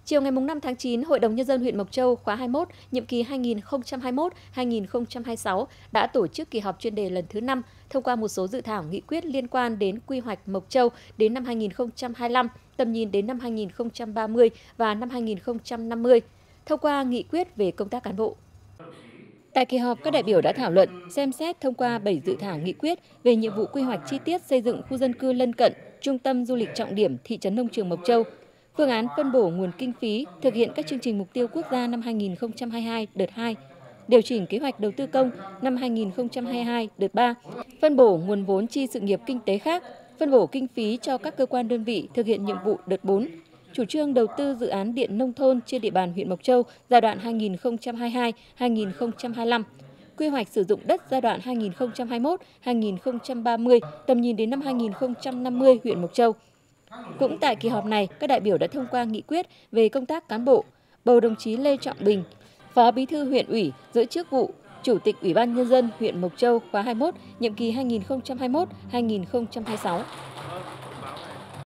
Chiều ngày 5 tháng 9, Hội đồng Nhân dân huyện Mộc Châu khóa 21, nhiệm kỳ 2021-2026 đã tổ chức kỳ họp chuyên đề lần thứ 5, thông qua một số dự thảo nghị quyết liên quan đến quy hoạch Mộc Châu đến năm 2025, tầm nhìn đến năm 2030 và năm 2050, thông qua nghị quyết về công tác cán bộ. Tại kỳ họp, các đại biểu đã thảo luận, xem xét thông qua 7 dự thảo nghị quyết về nhiệm vụ quy hoạch chi tiết xây dựng khu dân cư lân cận, trung tâm du lịch trọng điểm thị trấn Nông Trường Mộc Châu, phương án phân bổ nguồn kinh phí thực hiện các chương trình mục tiêu quốc gia năm 2022 đợt 2, điều chỉnh kế hoạch đầu tư công năm 2022 đợt 3, phân bổ nguồn vốn chi sự nghiệp kinh tế khác, phân bổ kinh phí cho các cơ quan đơn vị thực hiện nhiệm vụ đợt 4, chủ trương đầu tư dự án điện nông thôn trên địa bàn huyện Mộc Châu giai đoạn 2022-2025, quy hoạch sử dụng đất giai đoạn 2021-2030, tầm nhìn đến năm 2050 huyện Mộc Châu. Cũng tại kỳ họp này, các đại biểu đã thông qua nghị quyết về công tác cán bộ, bầu đồng chí Lê Trọng Bình, Phó Bí thư huyện ủy giữ chức vụ Chủ tịch Ủy ban Nhân dân huyện Mộc Châu khóa 21, nhiệm kỳ 2021-2026.